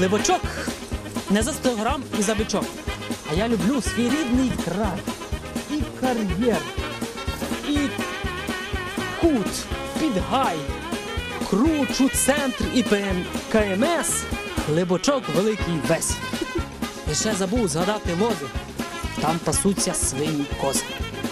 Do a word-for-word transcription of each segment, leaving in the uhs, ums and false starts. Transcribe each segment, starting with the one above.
хлібочок не за сто грам і за бичок. А я люблю свій рідний край. І кар'єр, і кут, підгай, кручу центр і КМС, хлібочок великий весь. І ще забув згадати лози, там пасуться свині кози.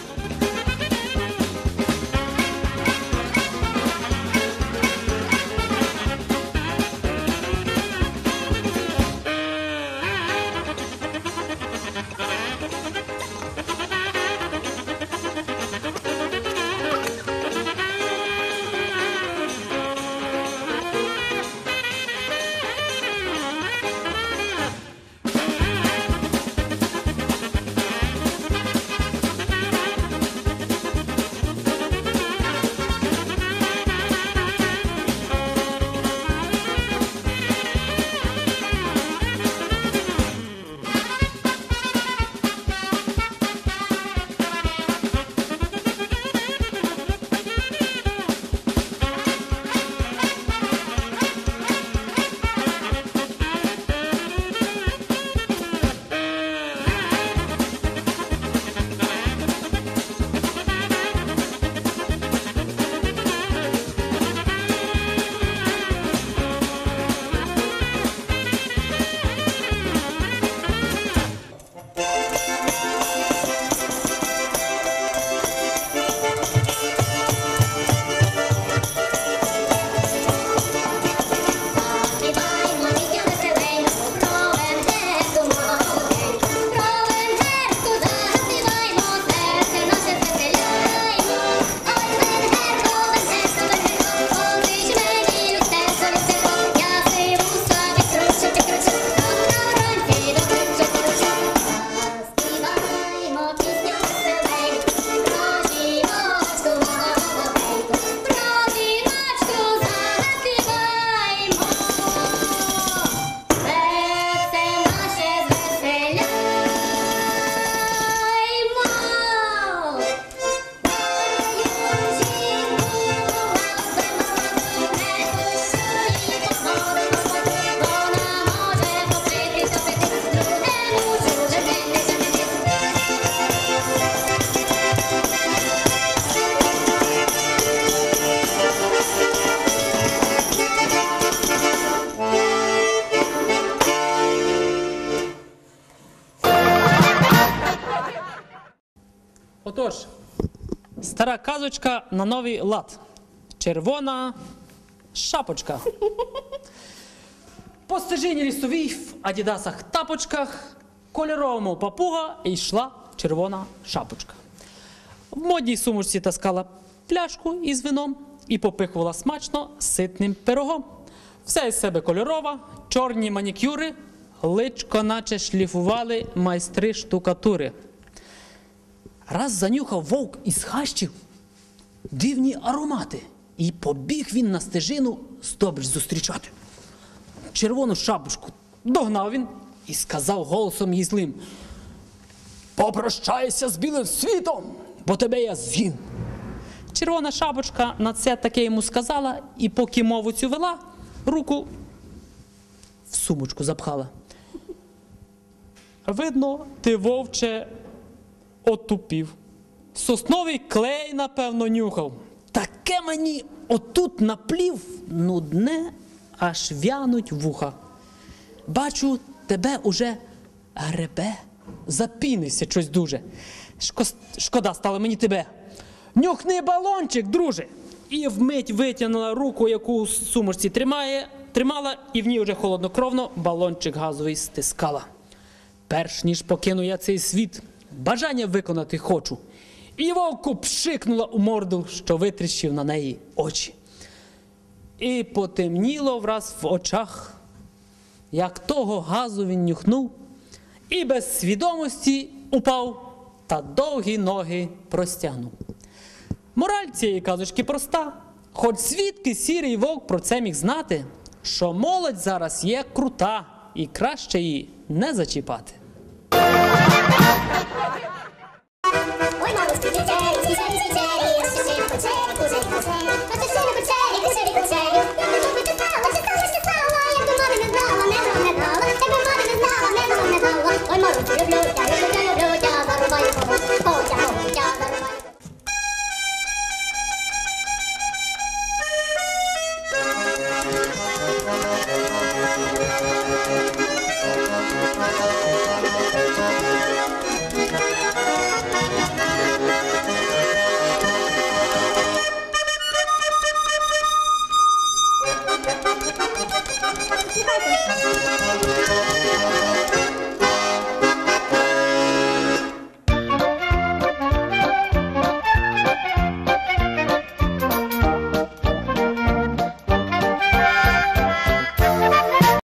Отож, стара казочка на новий лад. Червона шапочка. По стежині лісовій в адідасах тапочках, кольоровому папуга і йшла червона шапочка. В модній сумочці таскала пляшку із вином і попихувала смачно ситним пирогом. Все із себе кольорова, чорні манікюри, личко наче шліфували майстри штукатури. Раз занюхав вовк із хащів дивні аромати, і побіг він на стежину здобич зустрічати. Червону шапочку догнав він і сказав голосом їй злим: «Попрощайся з білим світом, бо тебе я з'їм». Червона шапочка на це таке йому сказала, і поки мову цю вела, руку в сумочку запхала. Видно, ти, вовче, отупів. Сосновий клей, напевно, нюхав. Таке мені отут наплів, нудне, аж в'януть вуха. Бачу, тебе уже гребе, запінився щось дуже. Шкода стало мені тебе. Нюхни балончик, друже. І вмить витягнула руку, яку в сумочці тримає, тримала, і в ній вже холоднокровно балончик газовий стискала. Перш ніж покину я цей світ, бажання виконати хочу. І вовку пшикнула у морду, що витріщив на неї очі. І потемніло враз в очах, як того газу він нюхнув, і без свідомості упав та довгі ноги простягнув. Мораль цієї казочки проста. Хоч звідки сірий вовк про це міг знати, що молодь зараз є крута і краще її не зачіпати. Ой, мама, скажи, тері, скажи, тері, розчеши на кучері, кучері, кучері, розчеши на кучері, кучері, кучері. Я не буду стала, чи стала, чи стала, як до мами не знала, не знала, не знала. Слухайте.